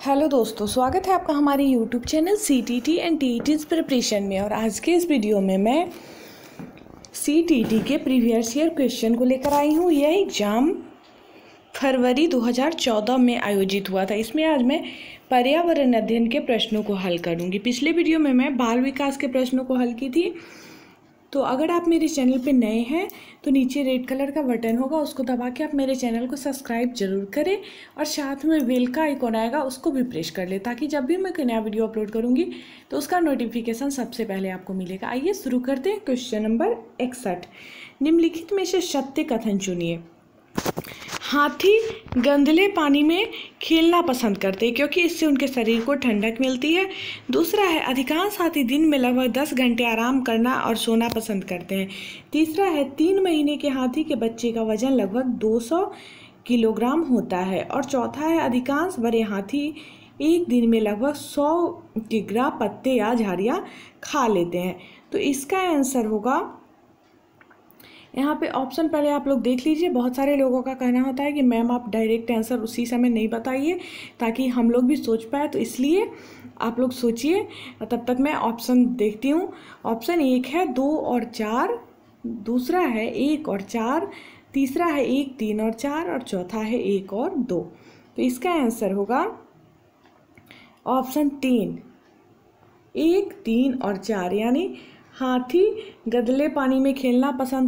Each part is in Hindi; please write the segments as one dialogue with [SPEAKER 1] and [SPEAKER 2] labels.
[SPEAKER 1] हेलो दोस्तों, स्वागत है आपका हमारे YouTube channel CTT and TET's preparation में। और आज के इस वीडियो में मैं CTT के प्रीवियस ईयर क्वेश्चन को लेकर आई हूँ। यह एग्ज़ाम फरवरी 2014 में आयोजित हुआ था। इसमें आज मैं पर्यावरण अध्ययन के प्रश्नों को हल करूँगी। पिछले वीडियो में मैं बाल विकास के प्रश्नों को हल की थी। तो अगर आप मेरे चैनल पे नए हैं तो नीचे रेड कलर का बटन होगा, उसको दबा के आप मेरे चैनल को सब्सक्राइब जरूर करें और साथ में बेल का आइकॉन आएगा उसको भी प्रेस कर ले, ताकि जब भी मैं कोई नया वीडियो अपलोड करूंगी तो उसका नोटिफिकेशन सबसे पहले आपको मिलेगा। आइए शुरू करते हैं। क्वेश्चन नंबर 61, निम्नलिखित में से सत्य कथन चुनिए। हाथी गंदले पानी में खेलना पसंद करते हैं क्योंकि इससे उनके शरीर को ठंडक मिलती है। दूसरा है, अधिकांश हाथी दिन में लगभग 10 घंटे आराम करना और सोना पसंद करते हैं। तीसरा है, 3 महीने के हाथी के बच्चे का वजन लगभग 200 किलोग्राम होता है। और चौथा है, अधिकांश बड़े हाथी एक दिन में लगभग 100 किलोग्राम पत्ते या झाड़ियाँ खा लेते हैं। तो इसका आंसर होगा यहाँ पे ऑप्शन पहले आप लोग देख लीजिए। बहुत सारे लोगों का कहना होता है कि मैम आप डायरेक्ट आंसर उसी समय नहीं बताइए ताकि हम लोग भी सोच पाए, तो इसलिए आप लोग सोचिए। तब तक मैं ऑप्शन देखती हूँ। ऑप्शन 1 है 2 और 4, दूसरा है 1 और 4, तीसरा है 1, 3 और 4 और चौथा है 1 और 2। तो इसका आंसर होगा ऑप्शन 3, 1, 3 और 4, यानी हाथी गंदले पानी में खेलना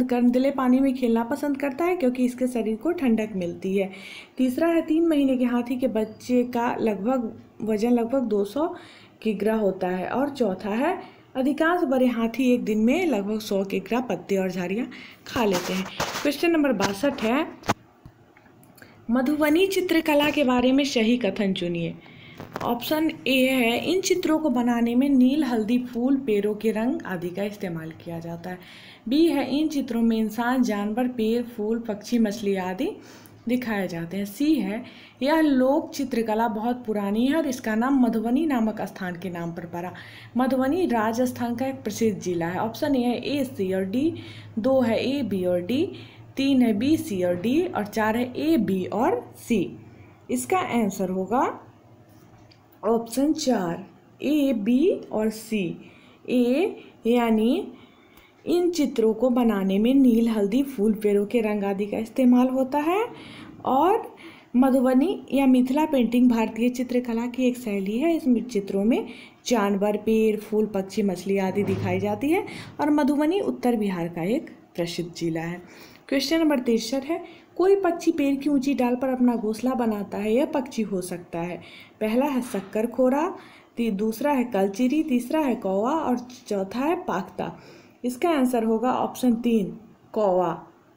[SPEAKER 1] पसंद करता है क्योंकि इसके शरीर को ठंडक मिलती है। तीसरा है, 3 महीने के हाथी के बच्चे का वजन लगभग 200 किलोग्राम होता है। और चौथा है, अधिकांश बड़े हाथी एक दिन में लगभग 100 किलोग्राम पत्ते और झाड़ियाँ खा लेते हैं। क्वेश्चन नंबर 62 है, मधुबनी चित्रकला के बारे में सही कथन चुनिए। ऑप्शन ए है, इन चित्रों को बनाने में नील, हल्दी, फूल, पेड़ों के रंग आदि का इस्तेमाल किया जाता है। बी है, इन चित्रों में इंसान, जानवर, पेड़, फूल, पक्षी, मछली आदि दिखाए जाते हैं। सी है, यह लोक चित्रकला बहुत पुरानी है और इसका नाम मधुबनी नामक स्थान के नाम पर पड़ा। मधुबनी राजस्थान का एक प्रसिद्ध जिला है। ऑप्शन ए, सी और डी। 2 है ए, बी और डी। 3 है बी, सी और डी और 4 है ए, बी और सी। इसका आंसर होगा ऑप्शन 4, ए, बी और सी। ए यानी इन चित्रों को बनाने में नील, हल्दी, फूल, पेड़ों के रंग आदि का इस्तेमाल होता है। और मधुबनी या मिथिला पेंटिंग भारतीय चित्रकला की एक शैली है। इस चित्रों में जानवर, पेड़, फूल, पक्षी, मछली आदि दिखाई जाती है। और मधुबनी उत्तर बिहार का एक प्रसिद्ध जिला है। क्वेश्चन नंबर 63 है, कोई पक्षी पेड़ की ऊंची डाल पर अपना घोंसला बनाता है। यह पक्षी हो सकता है। पहला है शक्करखोरा, दूसरा है कलचिरी, तीसरा है कौवा और चौथा है पाख्ता। इसका आंसर होगा ऑप्शन 3, कौवा।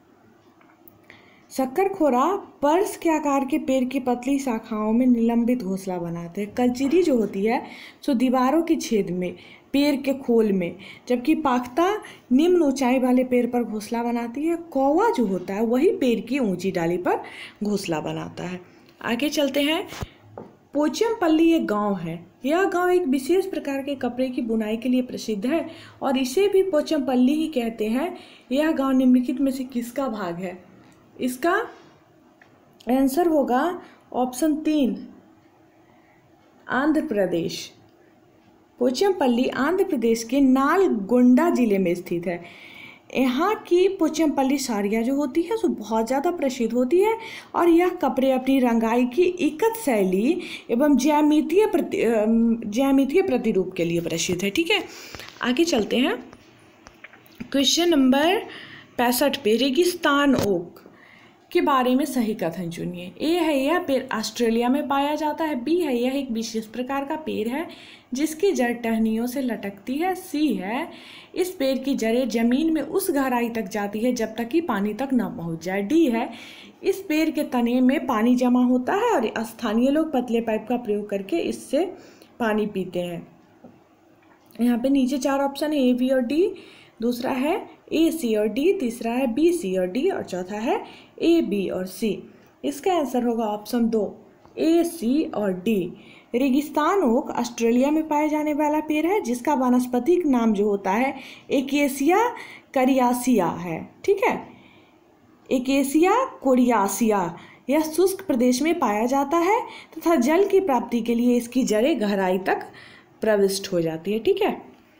[SPEAKER 1] शक्करखोरा पर्स के आकार के पेड़ की पतली शाखाओं में निलंबित घोंसला बनाते हैं। कलचिरी जो होती है सो दीवारों के छेद में, पेड़ के खोल में, जबकि पाख्ता निम्न ऊंचाई वाले पेड़ पर घोंसला बनाती है। कौवा जो होता है वही पेड़ की ऊंची डाली पर घोंसला बनाता है। आगे चलते हैं। पोचमपल्ली एक गांव है। यह गांव एक विशेष प्रकार के कपड़े की बुनाई के लिए प्रसिद्ध है और इसे भी पोचमपल्ली ही कहते हैं। यह गांव निम्नलिखित में से किसका भाग है? इसका आंसर होगा ऑप्शन 3, आंध्र प्रदेश। पोचमपल्ली आंध्र प्रदेश के नालगोंडा जिले में स्थित है। यहाँ की पोचमपल्ली साड़ियाँ जो होती है सो बहुत ज़्यादा प्रसिद्ध होती है और यह कपड़े अपनी रंगाई की एकत शैली एवं ज्यामितीय प्रतिरूप के लिए प्रसिद्ध है। ठीक है, आगे चलते हैं। क्वेश्चन नंबर 65 पे, रेगिस्तान ओक के बारे में सही कथन चुनिए। ए है, यह पेड़ ऑस्ट्रेलिया में पाया जाता है। बी है, यह एक विशेष प्रकार का पेड़ है जिसकी जड़ टहनियों से लटकती है। सी है, इस पेड़ की जड़ें जमीन में उस गहराई तक जाती है जब तक कि पानी तक न पहुंच जाए। डी है, इस पेड़ के तने में पानी जमा होता है और स्थानीय लोग पतले पाइप का प्रयोग करके इससे पानी पीते हैं। यहाँ पे नीचे 4 ऑप्शन है, ए, बी और डी। दूसरा है ए, सी और डी, तीसरा है बी, सी और डी और चौथा है ए, बी और सी। इसका आंसर होगा ऑप्शन 2, ए, सी और डी। रेगिस्तान ओक ऑस्ट्रेलिया में पाया जाने वाला पेड़ है जिसका वानस्पतिक नाम जो होता है एकेसिया कोरियासिया है। ठीक है, एकेसिया कोरियासिया यह शुष्क प्रदेश में पाया जाता है तथा जल की प्राप्ति के लिए इसकी जड़ें गहराई तक प्रविष्ट हो जाती है। ठीक है।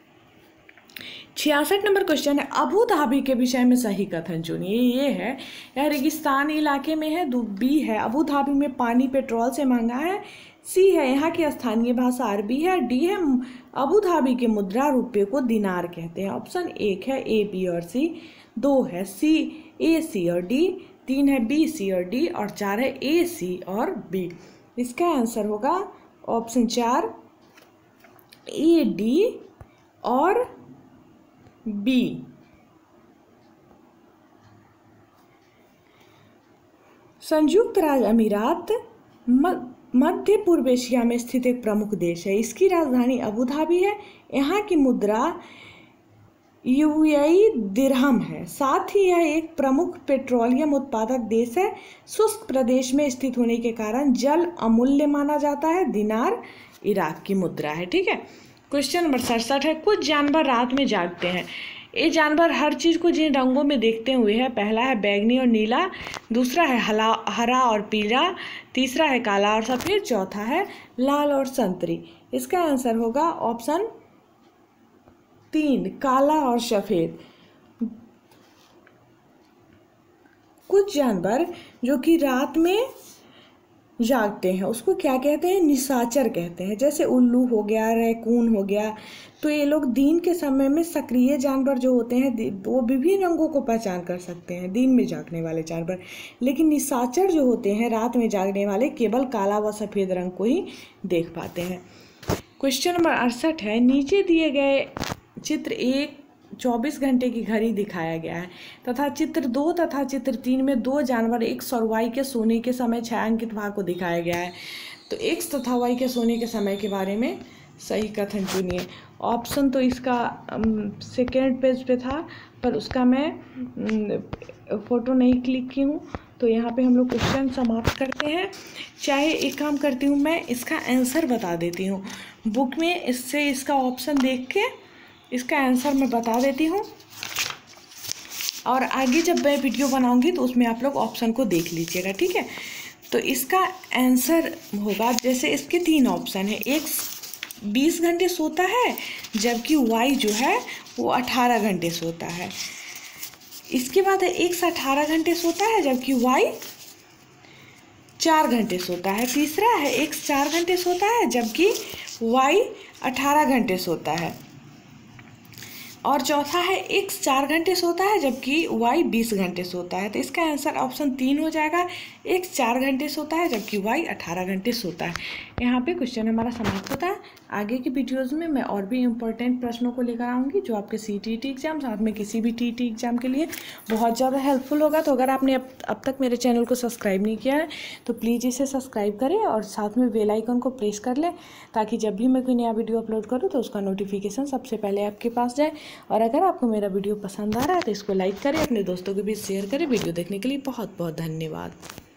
[SPEAKER 1] 66 नंबर क्वेश्चन है, अबू धाबी के विषय में सही कथन चुनिए। ये है, यह रेगिस्तानी इलाके में है। बी है, अबू धाबी में पानी पेट्रोल से महंगा है। सी है, यहाँ की स्थानीय भाषा अरबी है। डी है, अबू धाबी के मुद्रा रुपये को दिनार कहते हैं। ऑप्शन 1 है ए, बी और सी। 2 है सी, ए, सी और डी। 3 है बी, सी और डी। और 4 है ए, सी और बी। इसका आंसर होगा ऑप्शन 4, ए, डी और बी। संयुक्त राज्य अमीरात मध्य पूर्व एशिया में स्थित एक प्रमुख देश है। इसकी राजधानी अबू धाबी है। यहाँ की मुद्रा यूएई दिरहम है। साथ ही यह एक प्रमुख पेट्रोलियम उत्पादक देश है। शुष्क प्रदेश में स्थित होने के कारण जल अमूल्य माना जाता है। दिनार इराक की मुद्रा है। ठीक है। क्वेश्चन नंबर 67 है, कुछ जानवर रात में जागते हैं। ये जानवर हर चीज़ को जिन रंगों में देखते हुए है। पहला है बैंगनी और नीला, दूसरा है हरा और पीला, तीसरा है काला और सफ़ेद, चौथा है लाल और संतरी। इसका आंसर होगा ऑप्शन 3, काला और सफ़ेद। कुछ जानवर जो कि रात में जागते हैं उसको क्या कहते हैं? निशाचर कहते हैं। जैसे उल्लू हो गया, रैकून हो गया। तो ये लोग दिन के समय में सक्रिय जानवर जो होते हैं वो विभिन्न रंगों को पहचान कर सकते हैं, दिन में जागने वाले जानवर। लेकिन निशाचर जो होते हैं रात में जागने वाले केवल काला व सफ़ेद रंग को ही देख पाते हैं। क्वेश्चन नंबर 68 है, नीचे दिए गए चित्र 1 24 घंटे की घड़ी दिखाया गया है तथा चित्र 2 तथा चित्र 3 में 2 जानवर X और Y के सोने के समय छायांकित भाग को दिखाया गया है। तो X तथा Y के सोने के समय के बारे में सही कथन चुनिए। ऑप्शन तो इसका सेकेंड पेज पे था पर उसका मैं फ़ोटो नहीं क्लिक की हूँ। तो यहाँ पे हम लोग क्वेश्चन समाप्त करते हैं। चाहे एक काम करती हूँ, मैं इसका आंसर बता देती हूँ बुक में, इससे इसका ऑप्शन देख के इसका आंसर मैं बता देती हूँ और आगे जब मैं वीडियो बनाऊंगी तो उसमें आप लोग ऑप्शन को देख लीजिएगा। ठीक है। तो इसका आंसर होगा, जैसे इसके 3 ऑप्शन है, X 20 घंटे सोता है जबकि Y जो है वो 18 घंटे सोता है। इसके बाद है X 18 घंटे सोता है जबकि Y 4 घंटे सोता है। तीसरा है X 4 घंटे सोता है जबकि Y 18 घंटे सोता है। और चौथा है X 4 घंटे सोता है जबकि Y 20 घंटे सोता है। तो इसका आंसर ऑप्शन 3 हो जाएगा, X 4 घंटे सोता है जबकि Y 18 घंटे सोता है। यहाँ पे क्वेश्चन हमारा समाप्त होता है। आगे की वीडियोज़ में मैं और भी इम्पोर्टेंट प्रश्नों को लेकर आऊँगी जो आपके CTET एग्ज़ाम साथ में किसी भी TET एग्ज़ाम के लिए बहुत ज़्यादा हेल्पफुल होगा। तो अगर आपने अब तक मेरे चैनल को सब्सक्राइब नहीं किया है तो प्लीज़ इसे सब्सक्राइब करें और साथ में बेल आइकन को प्रेस कर लें ताकि जब भी मैं कोई नया वीडियो अपलोड करूँ तो उसका नोटिफिकेशन सबसे पहले आपके पास जाए। और अगर आपको मेरा वीडियो पसंद आ रहा है तो इसको लाइक करें, अपने दोस्तों के बीच शेयर करें। वीडियो देखने के लिए बहुत बहुत धन्यवाद।